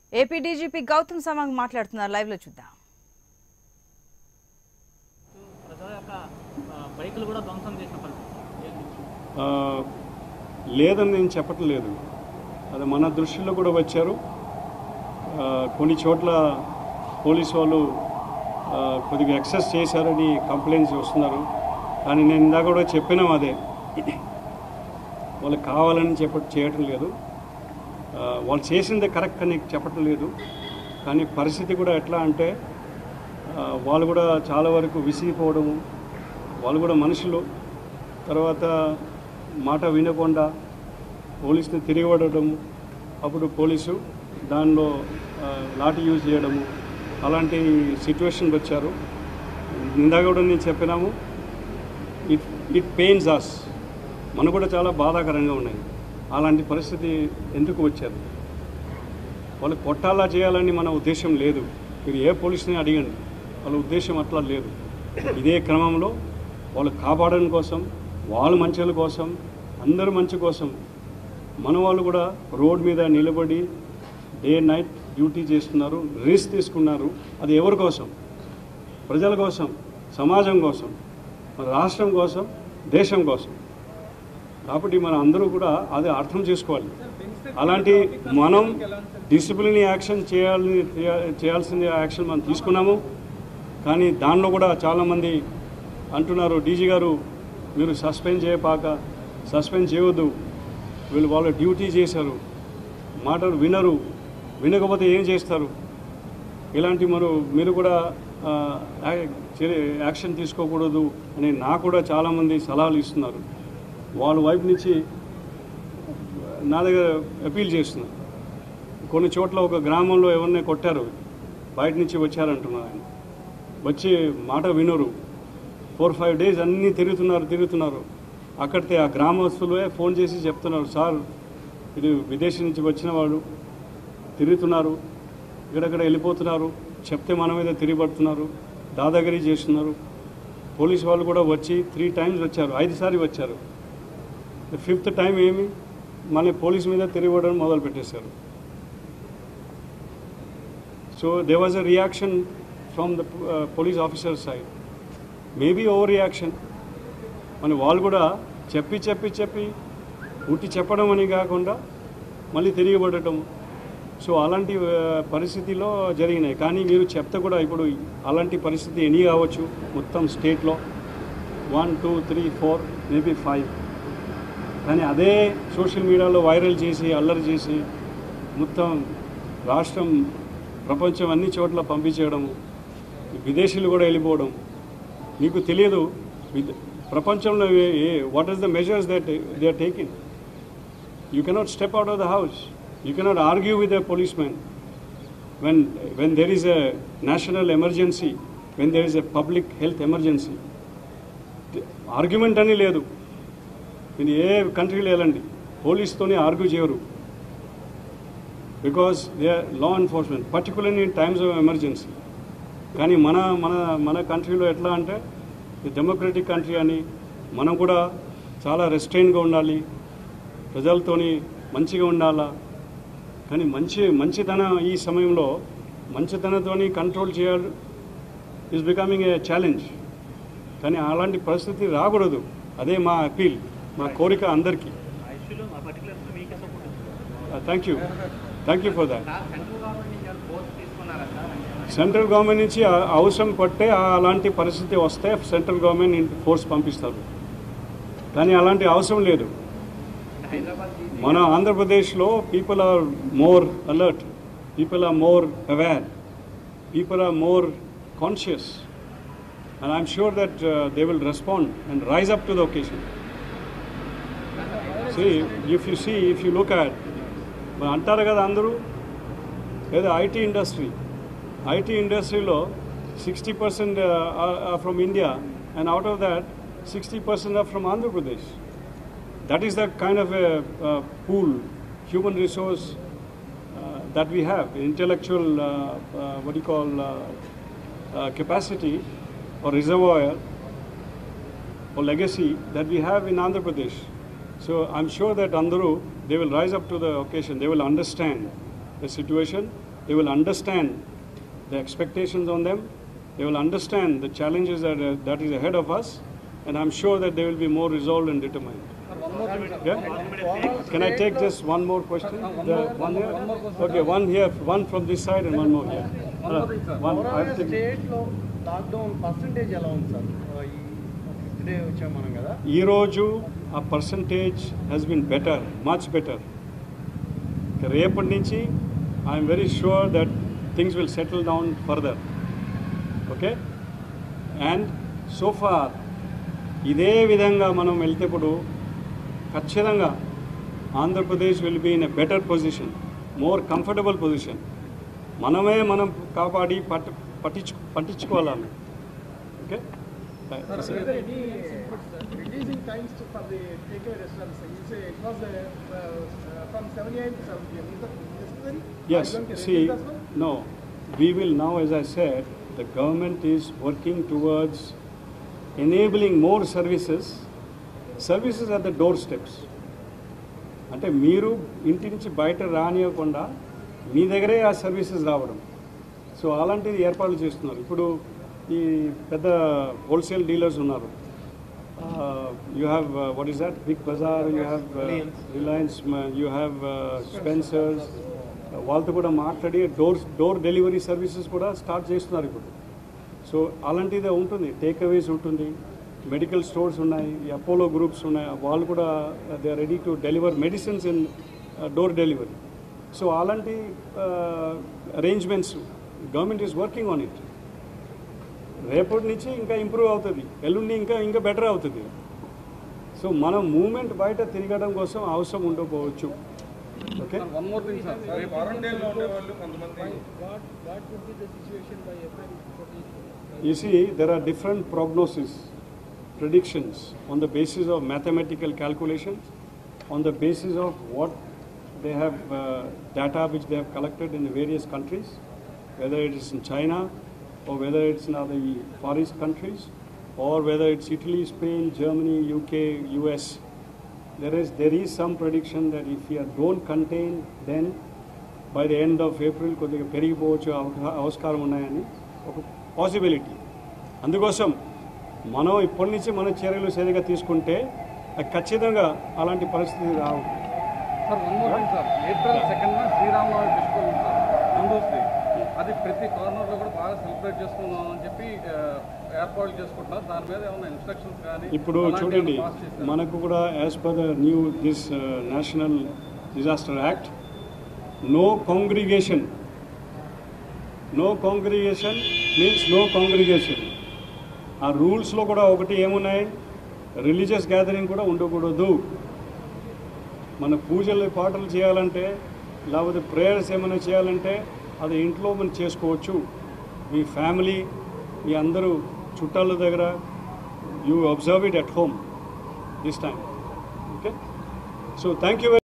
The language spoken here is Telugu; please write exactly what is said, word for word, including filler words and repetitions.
ఏపీ డీజీపీ గౌతమ్ సవాంగ్ మాట్లాడుతున్నారు, లైవ్ లో చూద్దాం. లేదని నేను చెప్పటం లేదు, అది మన దృష్టిలో కూడా వచ్చారు. కొన్ని చోట్ల పోలీసు వాళ్ళు కొద్దిగా ఎక్సెస్ చేశారని కంప్లైంట్స్ వస్తున్నారు. కానీ నేను ఇందాక కూడా చెప్పినాం, అదే వాళ్ళు కావాలని చెప్ప చేయటం లేదు, వాళ్ళు చేసిందే కరెక్ట్ అని చెప్పటం లేదు. కానీ పరిస్థితి కూడా ఎట్లా అంటే వాళ్ళు కూడా చాలా వరకు విసిగిపోవడము, వాళ్ళు కూడా మనుషులు, తర్వాత మాట వినకుండా పోలీసుని తిరిగిపడటము, అప్పుడు పోలీసు దానిలో లాఠీ యూజ్ చేయడము, అలాంటి సిచ్యువేషన్ వచ్చారు. ఇందాక కూడా నేను చెప్పినాము, ఇట్ ఇట్ పెయిన్స్ అస్, మనకు కూడా చాలా బాధాకరంగా ఉన్నాయి. అలాంటి పరిస్థితి ఎందుకు వచ్చారు? వాళ్ళు కొట్టాలా చేయాలని మన ఉద్దేశం లేదు. మీరు ఏ పోలీసుని అడిగండి, వాళ్ళ ఉద్దేశం అట్లా లేదు. ఇదే క్రమంలో వాళ్ళు కాపాడడం కోసం, వాళ్ళ మంచుల కోసం, అందరి మంచి కోసం మన వాళ్ళు కూడా రోడ్ మీద నిలబడి డే నైట్ డ్యూటీ చేస్తున్నారు, రిస్క్ తీసుకున్నారు. అది ఎవరి కోసం? ప్రజల కోసం, సమాజం కోసం, మన రాష్ట్రం కోసం, దేశం కోసం. కాబట్టి మనం అందరూ కూడా అది అర్థం చేసుకోవాలి. అలాంటి మనం డిసిప్లిన్ యాక్షన్ చేయాలి చేయాల్సిన యాక్షన్ మనం తీసుకున్నాము. కానీ దానిలో కూడా చాలామంది అంటున్నారు, డీజీ గారు మీరు సస్పెండ్ చేయపాక, సస్పెండ్ చేయవద్దు, వీళ్ళు వాళ్ళు డ్యూటీ చేశారు, మాటలు వినరు, వినకపోతే ఏం చేస్తారు, ఇలాంటి మీరు మీరు కూడా యాక్షన్ తీసుకోకూడదు అని నాకు కూడా చాలామంది సలహాలు ఇస్తున్నారు. వాళ్ళ వైపు నుంచి నా దగ్గర అపీల్ చేస్తున్నారు. కొన్ని చోట్ల ఒక గ్రామంలో ఎవరిని కొట్టారు, బయట నుంచి వచ్చారంటున్నారు, ఆయన వచ్చి మాట వినరు, ఫోర్ ఫైవ్ డేస్ అన్నీ తిరుగుతున్నారు తిరుగుతున్నారు అక్కడితే ఆ గ్రామస్తులే ఫోన్ చేసి చెప్తున్నారు, సార్ ఇది విదేశీ నుంచి వచ్చిన వాడు, తిరుగుతున్నారు, ఇక్కడక్కడ వెళ్ళిపోతున్నారు, చెప్తే మన మీద తిరిగిపడుతున్నారు, దాదాగిరి చేస్తున్నారు. పోలీసు వాళ్ళు కూడా వచ్చి త్రీ టైమ్స్ వచ్చారు, ఐదు సార్లు వచ్చారు. ఫిఫ్త్ టైం ఏమి మళ్ళీ పోలీసు మీద తిరిగిపడడం మొదలు పెట్టేశారు. So they was a reaction from the police officer side, maybe over reaction. మన వాళ్ళు కూడా చెప్పి చెప్పి చెప్పి ఉట్టి చెప్పడం అని కాకుండా మళ్ళీ తిరిగిపడటం. సో అలాంటి పరిస్థితిలో జరిగినాయి. కానీ మీరు చెప్తే కూడా ఇప్పుడు అలాంటి పరిస్థితి ఎన్ని కావచ్చు మొత్తం స్టేట్లో, one two three four maybe five. కానీ అదే సోషల్ మీడియాలో వైరల్ చేసి అల్లరి చేసి మొత్తం రాష్ట్రం ప్రపంచం అన్ని చోట్ల పంపించేయడము, విదేశీయులు కూడా వెళ్ళిపోవడం. మీకు తెలియదు ప్రపంచంలో what is the measures that they are taking. You cannot step out of the house, you cannot argue with a policeman when when there is a national emergency, when there is a public health emergency. Argument అని లేదు. మీరు ఏ కంట్రీలో వెళ్ళండి, పోలీస్తోనే ఆర్గ్యూ చేయరు, because they are law enforcement, particularly in times of emergency. కానీ మన మన మన కంట్రీలో ఎట్లా అంటే డెమోక్రటిక్ కంట్రీ అని మనం కూడా చాలా రెస్ట్రైన్గా ఉండాలి, ప్రజలతోని మంచిగా ఉండాలా. కానీ మంచి మంచితనం ఈ సమయంలో మంచితనంతోని కంట్రోల్ చేయాలి ఈజ్ బికమింగ్ ఏ ఛాలెంజ్. కానీ అలాంటి పరిస్థితి రాకూడదు. అదే మా అపీల్, మా కోరిక అందరికీ. Thank you thank you for that. Central government నుంచి అవసరం పట్టే అలాంటి పరిస్థితి వస్తే సెంట్రల్ గవర్నమెంట్ ఫోర్స్ పంపిస్తారు. కానీ అలాంటి అవసరం లేదు. మన ఆంధ్రప్రదేశ్లో people are more alert, people are more aware, people are more conscious, and I'm sure that uh, they will respond and rise up to the occasion. See, if you see, if you look at, అంటారు కదా అందరూ ఏదో ఐటీ ఇండస్ట్రీ, ఐటీ ఇండస్ట్రీలో sixty percent are from India, and out of that sixty percent are from Andhra Pradesh. That is the kind of a uh, pool, human resource uh, that we have, intellectual, uh, uh, what do you call, uh, uh, capacity or reservoir or legacy that we have in Andhra Pradesh. So I'm sure that Andhru, they will rise up to the occasion, they will understand the situation they will understand the expectations on them, they will understand the challenges that, uh, that is ahead of us, and I'm sure that they will be more resolved and determined. Yeah? Can I take just one more question? The, one here? Okay, one here, one from this side and one more here. Uh, one, I'll take- స్టేట్లో లాక్డౌన్ పర్సంటేజ్ ఎలా ఉంది సార్? టుడే వచ్చాం మనం కదా. ఈ రోజు ఆ percentage has been better, much better. రేపటి నుంచి I'm very sure that things will settle down further. Okay, and so far ఇదే విధంగా మనం వెళ్తేప్పుడు ఖచ్చితంగా Andhra Pradesh will be in a better position, more comfortable position. మనమే మనం కాపాడి పట్టు పట్టించు పట్టించుకోవాలి. Okay, Reducing times to- for the takeaway restaurants. You say it was uh, uh, from seventy-eight to seventy. Is that necessary? yes, Are you going to see, reduce that one? no, we will now, as I said, the government is working towards enabling more services, services at the doorsteps. అంటే మీరు ఇంటి నుంచి బయట రానియకుండా మీ దగ్గరే ఆ సర్వీసెస్ రావడం. సో అలాంటిది ఏర్పాట్లు చేస్తున్నారు. ఇప్పుడు ఈ పెద్ద హోల్సేల్ డీలర్స్ ఉన్నారు. You have what is that Big Bazaar, you have Reliance, you have Spencer's. వాళ్ళతో కూడా మాట్లాడి డోర్ డోర్ డెలివరీ సర్వీసెస్ కూడా స్టార్ట్ చేస్తున్నారు ఇప్పుడు. సో అలాంటిదే ఉంటుంది, టేక్ అవేస్ ఉంటుంది, మెడికల్ స్టోర్స్ ఉన్నాయి, ఈ అపోలో గ్రూప్స్ ఉన్నాయి, వాళ్ళు కూడా they are ready to deliver medicines in door delivery. So అలాంటి arrangements government is working on it. రేపటి నుంచి ఇంకా ఇంప్రూవ్ అవుతుంది, ఎల్లుండి ఇంకా ఇంకా బెటర్ అవుతుంది. సో మనం మూమెంట్ బయట తిరగడం కోసం అవసరం ఉండకపోవచ్చు. Okay, one more thing sir, రేపు క్వారంటైన్లో ఉండేవాళ్ళు కొంతమంది What what would be the situation by April fourteenth? you see, there are different prognosis, predictions on the basis of mathematical calculations, on the basis of what they have uh, data which they have collected in the various countries, whether it is in China or whether it's in other Far East countries, or whether it's Italy, Spain, Germany, U K, U S. There is there is some prediction that if we are don't contain, then by the end of April కొద్దిగా పెరిగిపోవచ్చు అవకాశం ఉన్నాయని ఒక పాసిబిలిటీ. అందుకోసం మనం ఇప్పటి నుంచి మన చర్యలు సరిగా తీసుకుంటే ఖచ్చితంగా అలాంటి పరిస్థితి రావు. Sir one more thing sir, April second Sri Rama Navami festival ఉంది సార్ హిందూస్ది. అది ప్రతి కార్నర్లో కూడా బాగా సెలబ్రేట్ చేసుకుందాం అని చెప్పి ఏర్పాట్లు చేసుకుంటున్నారు. దాని మీద ఏమైనా ఇన్స్ట్రక్షన్స్ కానీ ఇప్పుడు చూడండి, మనకు కూడా as per the new this national disaster act, no congregation, no congregation means no congregation. ఆ రూల్స్లో కూడా ఒకటి ఏమున్నాయి, రిలీజియస్ గ్యాదరింగ్ కూడా ఉండకూడదు. మన పూజలు పాటలు చేయాలంటే లేకపోతే ప్రేయర్స్ ఏమైనా చేయాలంటే అది ఇంట్లో మనం చేసుకోవచ్చు. మీ ఫ్యామిలీ, మీ అందరూ చుట్టాల దగ్గర you observe it at home this time. Okay, so thank you.